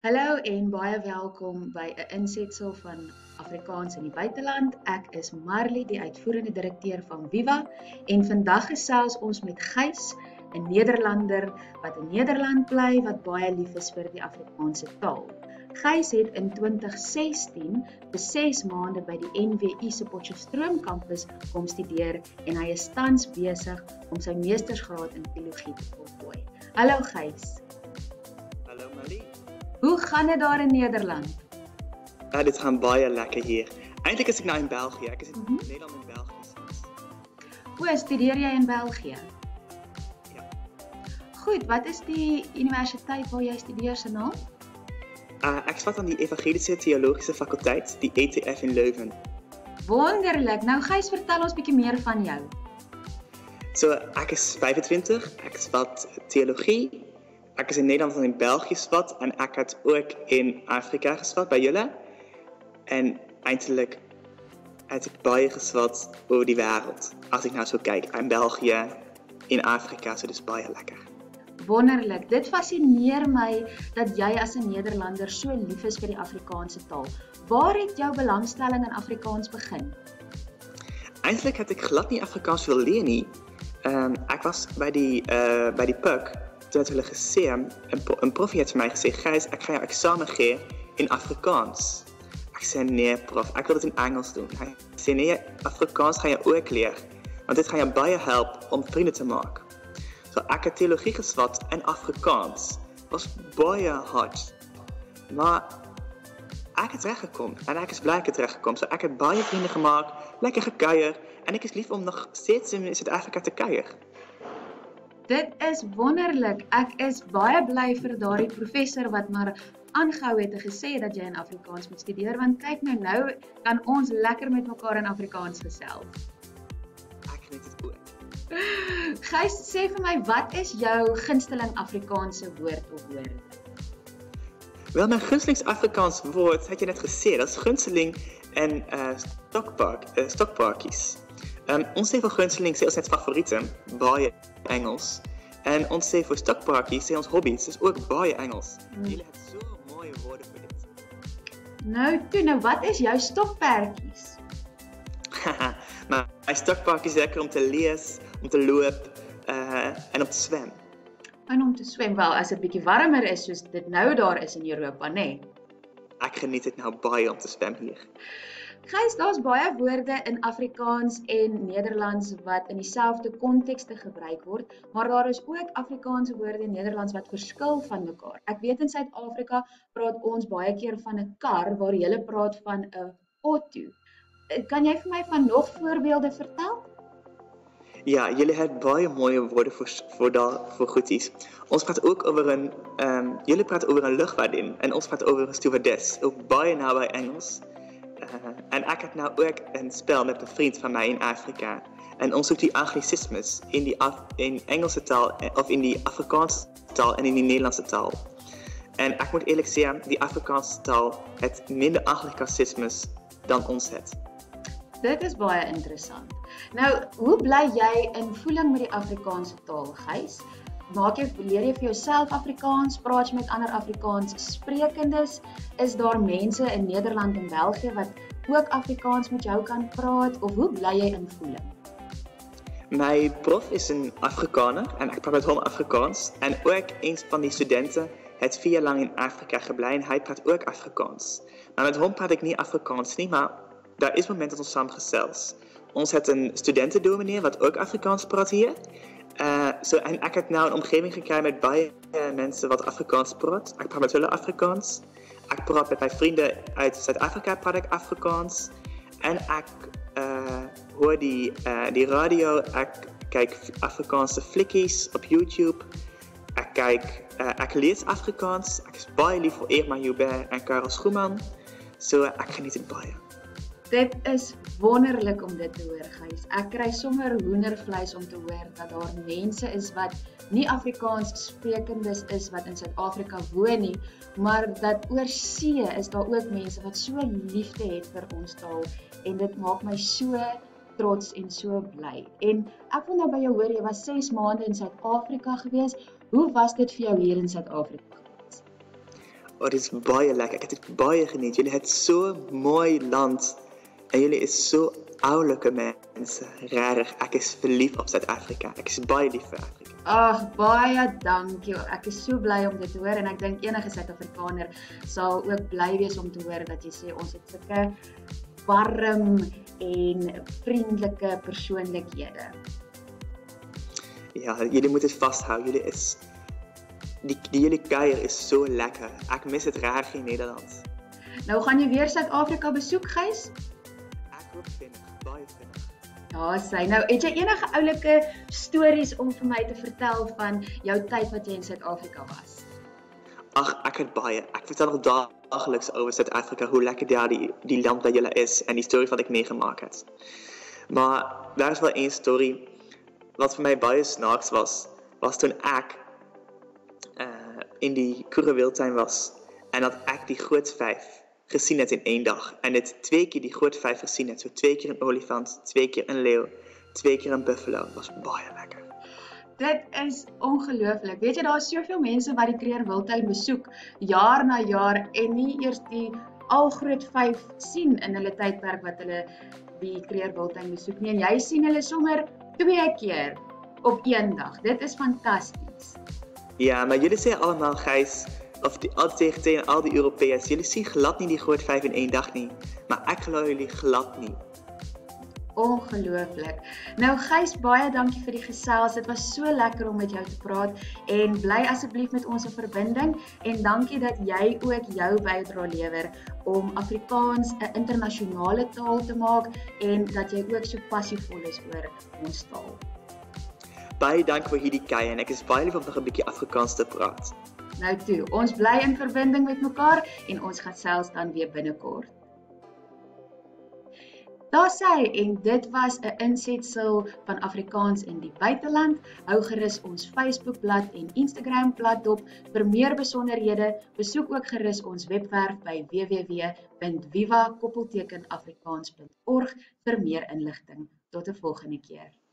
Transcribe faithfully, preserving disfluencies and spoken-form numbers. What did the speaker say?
Hallo en baie welkom by 'n insetsel van Afrikaans in die buiteland. Ek is Marley, die uitvoerende direkteur van Viva, en vandag gesels ons met Gys, 'n Nederlander wat in Nederland bly wat baie lief is vir die Afrikaanse taal. Gys het in twintig sestien vir ses maande by die N W I se Potchefstroom kampus kom studeer en hy is tans besig om sy meestersgraad in teologie te voltooi. Hallo Gys. Hallo Marley. Hoe gaan dit daar in Nederland? Ja, dit gaan baie lekker hier. Eintlik is ek nou in België. Ek is in Mhm. Nederland en België soms. O, studeer jy in België? Ja. Goed, wat is die universiteit waar jy studeer se naam? Uh, ek swat aan die Evangelische Theologische Fakulteit, die E T F in Leuven. Wonderlik. Nou Gys, vertel ons bietjie meer van jou. So, ek is vyfentwintig, ek swat teologie. Ek is in Nederland en in België swat en ek het ook in Afrika geswat by julle. En eintlik het ek baie geswat oor die wêreld. As ek nou so kyk, in België, in Afrika, so dis baie lekker. Wonderlik. Dit fascineer my dat jy as 'n Nederlander so lief is vir die Afrikaanse taal. Waar het jou belangstelling in Afrikaans begin? Eintlik het ek glad nie Afrikaans wil leer nie. Um, ek was by die uh, by die P U C, toe het hulle gesê, 'n een proffie het vir my gesê, Gys, ek gaan jou eksamen gee in Afrikaans. Ek sê nee prof, ek wil dit in Engels doen. Hy sê nee, Afrikaans gaan jy ook leer, want dit gaan jou baie help om vriende te maak. So ek het teologie geswat in Afrikaans. Was baie hard. Maar ek het reggekom en ek is bly ek het reggekom. So ek het baie vriende gemaak, lekker gekuier en ek is lief om nog steeds in Suid-Afrika te kuier. Dit is wonderlik. Ek is baie bly vir daardie professor wat maar aangehou het en gesê dat jy in Afrikaans moet studeer, want kyk nou, nou kan ons lekker met mekaar in Afrikaans gesels. Ek geniet dit ook. Gys, sê vir my, wat is jou gunsteling Afrikaanse woord of woorde? Wel, mijn gunsteling Afrikaans woord, had je net gesê, dat is gunsteling en uh, stokpark, uh, stokparkies. Um, ons sê vir gunsteling sê ons net favoriete, baie Engels. En ons sê vir stokparkies sê ons hobbies, is ook baie Engels. Hmm. Jullie hebben zo mooie woorden voor dit. Nou toe, nou wat is jou stokperdjies? Maar mijn stokpark is lekker om te lezen, om te lopen uh, en om te zwemmen. En om te swem, wel, as dit bietjie warmer is soos dit nou daar is in Europa, nê? Nee. Ek geniet dit nou baie om te zwemmen hier. Gys, daar's baie woorde in Afrikaans en Nederlands wat in dieselfde kontekste gebruik word, maar daar is ook Afrikaanse woorde in Nederlands wat verskil van mekaar. Ek weet in Suid-Afrika praat ons baie keer van 'n kar waar jy praat van 'n auto. Kan jy vir my van nog voorbeelde vertel? Ja, jullie hebben baie mooie woorden voor, voor, dat, voor goedies. Ons praat ook over een, um, jullie praten over een luchtvaardin en ons praat over een stewardess. Ook baie nou bij Engels. Uh, en ik heb nou ook een spel met een vriend van mij in Afrika. En ons zoekt die anglicismes in die Af in Engelse taal, of in die Afrikaanse taal en in die Nederlandse taal. En ik moet eerlijk zeggen, die Afrikaanse taal heeft minder anglicismes dan ons het. Dit is baie interessant. Nou, hoe bly jy in voeling met die Afrikaanse taal, Gys? Maak jy, leer jy vir jouself Afrikaans, praat jy met ander Afrikaans sprekendes? Is daar mense in Nederland en België wat ook Afrikaans met jou kan praat, of hoe bly jy in voeling? Mijn prof is een Afrikaner en ik praat met hem Afrikaans. En ook een van die studenten heeft vier jaar lang in Afrika gebleven en hij praat ook Afrikaans. Maar met hem praat ik niet Afrikaans, niet, maar daar is een moment dat ons samen gezels. Ons heeft een studentendominee wat ook Afrikaans praat hier. Uh, so, en ik heb nou een omgeving gekregen met baie uh, mensen wat Afrikaans praat. Ik praat met hulle Afrikaans. Ik praat met mijn vrienden uit Zuid-Afrika praat ik Afrikaans. En ik uh, hoor die, uh, die radio. Ik kijk Afrikaanse flikkies op YouTube. Ik kijk, uh, ik lees Afrikaans. Ik is baie lief voor Irma Joubert en Karel Schoeman. So, ik geniet het baie. Dit is wonderlik om dit te hoor, Gys. Ek kry sommer hoendervleis om te hoor dat daar mense is wat nie Afrikaans sprekendes is wat in Suid-Afrika woon nie, maar dat oor see is daar ook mense wat so liefde het vir ons taal en dit maak my so trots en so bly. En ek wil nou by jou hoor, jy was ses maande in Suid-Afrika gewees. Hoe was dit vir jou hier in Suid-Afrika? Oh, dit is baie lekker. Ek het dit baie geniet. Jullie het so mooi land. En jullie is so oulike mense. Rarig. Ek is verlief op Suid-Afrika. Ek is baie lief vir Afrika. Ag, baie dankie. Ek is so bly om dit te hoor en ek dink enige Suid-Afrikaner sal ook bly wees om te hoor dat jy sê ons het sulke warm en vriendelike persoonlikhede. Ja, jullie moeten het vasthouden. Jullie is... Die, die jullie kuier is so lekker. Ek mis het raar in Nederland. Nou gaan jy weer Suid-Afrika besoek, Gys? Ek hoop vinnig, baie vinnig. Ja, sy. Nou, het jy enige oulike stories om vir my te vertel van jou tyd wat jy in Suid-Afrika was? Ag, ek het baie. Ek vertel nog dagelijks over Suid-Afrika, hoe lekker daar die, die land bij jullie is en die story wat ik meegemaakt heb. Maar daar is wel één story wat voor mij baie snaaks was, was toen ik uh, in die Krugerwildtuin was en dat ik die groot vijf gezien heb in één dag. En het twee keer die groot vijf gezien heb. Zo twee keer een olifant, twee keer een leeuw, twee keer een buffalo. Dat was baie lekker. Dit is ongelooflik. Weet jy, daar is soveel mense wat die Krugerwildtuin besoek, jaar na jaar, en nie eers die al groot vyf sien in hulle tydperk wat hulle die Krugerwildtuin besoek nie. En jy sien hulle sommer twee keer op een dag. Dit is fantasties. Ja, maar jullie zeggen allemaal, Gijs, of die, al tegen, tegen al die Europeërs, jullie zien glad niet die groot vijf in één dag niet. Maar ik geloof jullie glad niet. Ongelooflik. Nou Gys, baie dankie vir die gesels. Dit was so lekker om met jou te praat en bly asseblief met ons in verbinding en dankie dat jy ook jou bydrae lewer om Afrikaans 'n internasionale taal te maak en dat jy ook so passievol is oor ons taal. Baie dank vir hierdie kuier en ek is baie lief om nog 'n bietjie Afrikaans te praat. Nou toe, ons bly in verbinding met mekaar en ons gaan selfs dan weer binnekort. Daar sê, en dit was 'n insetsel van Afrikaans in die buiteland. Hou gerus ons Facebookblad en Instagramblad dop vir meer besonderhede. Besoek ook gerus ons webwerf by w w w punt viva koppelteken afrikaans punt org vir meer inligting. Tot 'n volgende keer.